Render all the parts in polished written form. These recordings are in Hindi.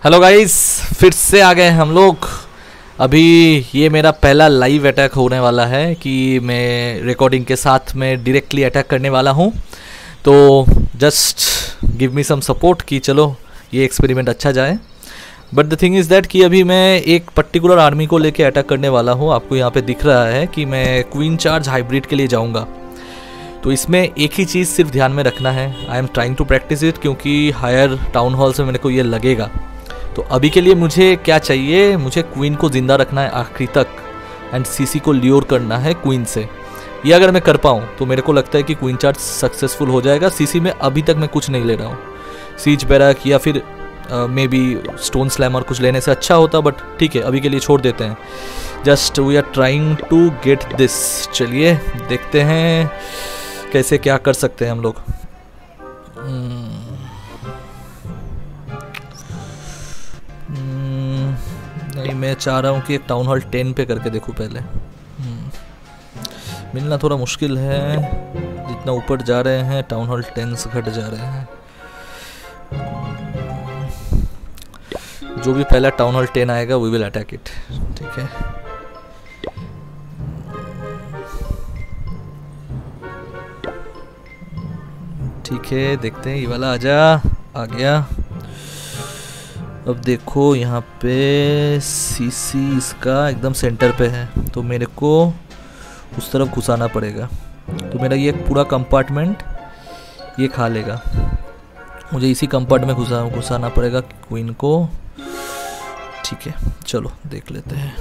हेलो गाइस, फिर से आ गए हम लोग। अभी ये मेरा पहला लाइव अटैक होने वाला है कि मैं रिकॉर्डिंग के साथ में डायरेक्टली अटैक करने वाला हूँ। तो just give me some support कि चलो ये एक्सपेरिमेंट अच्छा जाए। But the thing is that कि अभी मैं एक पर्टिकुलर आर्मी को लेके अटैक करने वाला हूँ। आपको यहाँ पे दिख रहा है कि मैं क्वीन चार्ज हाइब्रिड के लिए जाऊँगा। तो इसमें एक ही चीज़ सिर्फ ध्यान में रखना है, I am trying to practice it, क्योंकि हायर टाउन हॉल्स में मेरे को ये लगेगा। तो अभी के लिए मुझे क्या चाहिए, मुझे क्वीन को ज़िंदा रखना है आखिरी तक एंड सीसी को ल्योर करना है क्वीन से। ये अगर मैं कर पाऊँ तो मेरे को लगता है कि क्वीन चार्ज सक्सेसफुल हो जाएगा। सीसी में अभी तक मैं कुछ नहीं ले रहा हूँ। सीज बैरक या फिर मे बी स्टोन स्लैमर कुछ लेने से अच्छा होता, बट ठीक है अभी के लिए छोड़ देते हैं। Just we are trying to get this. चलिए देखते हैं कैसे क्या कर सकते हैं हम लोग। नहीं, मैं चाह रहा हूँ कि एक टाउन हॉल 10 पे करके देखूँ पहले। मिलना थोड़ा मुश्किल है, जितना ऊपर जा रहे हैं टाउन हॉल 10 से घट जा रहे हैं। जो भी पहला टाउन हॉल 10 आएगा वी विल अटैक इट। ठीक है, ठीक है, देखते हैं। ये वाला आजा, आ गया। अब देखो यहाँ पे सीसी इसका एकदम सेंटर पे है, तो मेरे को उस तरफ घुसाना पड़ेगा। तो मेरा ये पूरा कंपार्टमेंट ये खा लेगा। मुझे इसी कंपार्टमेंट में घुसाना पड़ेगा क्वीन को। ठीक है, चलो देख लेते हैं।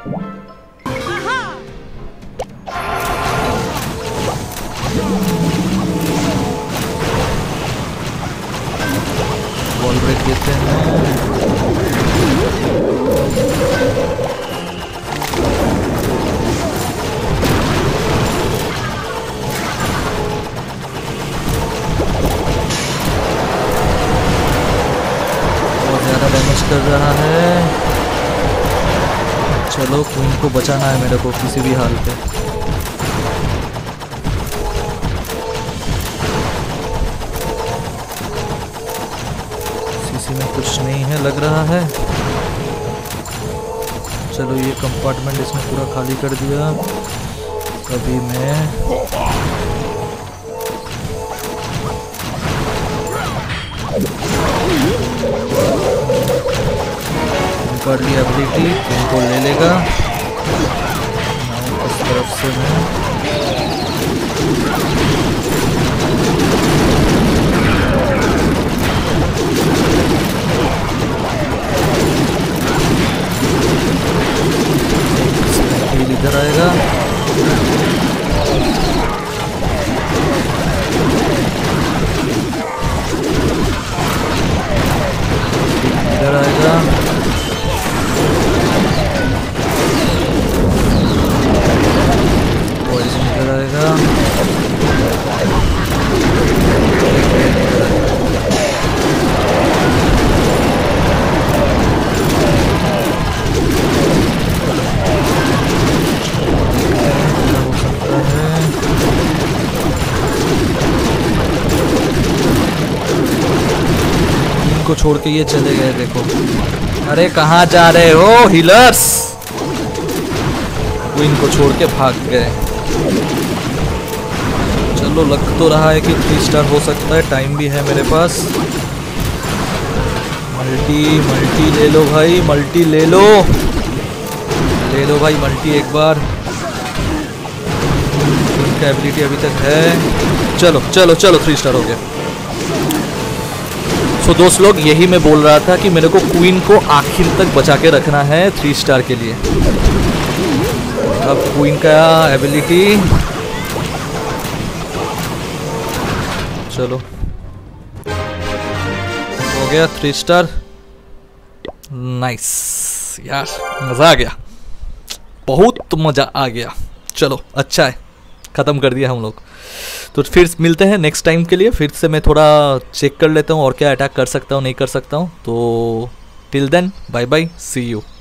वॉल ब्रेक देते हैं। बहुत ज़्यादा डैमेज कर रहा है। चलो क्वीन को बचाना है मेरे को किसी भी हाल पे। में कुछ नहीं है लग रहा है। चलो ये कंपार्टमेंट इसने पूरा खाली कर दिया। अभी मैं कर लिया एबिलिटी, इनको ले लेगा। इस तरफ से मैं इधर आएगा। इधर आएगा। पॉइजन इधर आएगा। को छोड़ के ये चले गए, देखो। अरे कहाँ जा रहे हो हीलर्स? क्वीन को छोड़ के भाग गए। चलो लग तो रहा है कि 3 स्टार हो सकता है, टाइम भी है मेरे पास। मल्टी ले लो भाई, मल्टी ले लो, ले लो भाई मल्टी एक बार। इनका एबिलिटी अभी तक है। चलो चलो चलो 3 स्टार हो गया। सो दोस्त लोग, यही मैं बोल रहा था कि मेरे को क्वीन को आखिर तक बचा के रखना है 3 स्टार के लिए। अब क्वीन का एबिलिटी, चलो हो गया 3 स्टार। नाइस यार, मज़ा आ गया, बहुत मज़ा आ गया। चलो अच्छा है, ख़त्म कर दिया हम लोग। तो फिर मिलते हैं नेक्स्ट टाइम के लिए। फिर से मैं थोड़ा चेक कर लेता हूँ और क्या अटैक कर सकता हूँ नहीं कर सकता हूँ। तो till then bye bye, see you.